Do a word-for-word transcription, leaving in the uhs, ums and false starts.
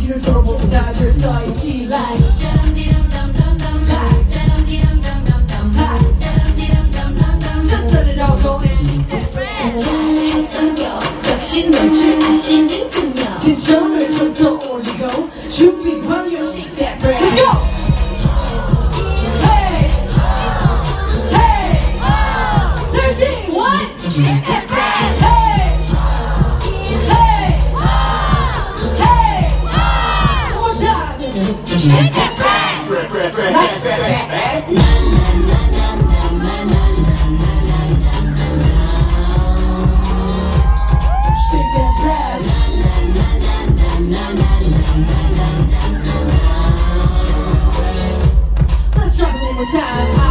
뒤를 돌아보면 다줄 서있지 like Just set it out, don't shake that ass 역시 널 줄 아시는군요 텐션을 좀 더 올리고 준비 완료 shake that ass Let's go! Hey! Hey! thirteen, one! Shake that ass! Hey! Hey! Hey! One more time! Shake that ass! Nice! Shake that ass! Let's drop it one more time.